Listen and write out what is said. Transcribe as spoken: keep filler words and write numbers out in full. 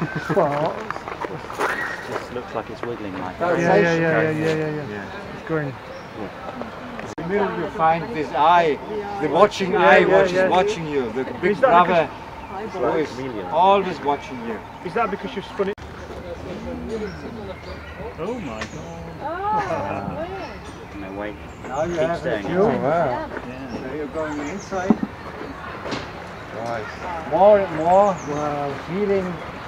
Well, just looks like it's wiggling like yeah, that. yeah, yeah, yeah, yeah, yeah, yeah, yeah. It's going. In the middle you find this eye, the watching Yeah, eye yeah, which yeah. is watching you, the big Is that brother who is always watching you. Is that because you've spun it? Oh my god. No, wait. Now you Keep have staying. a view. Oh wow. Yeah. So you're going inside. Nice. More and more Wow. feeling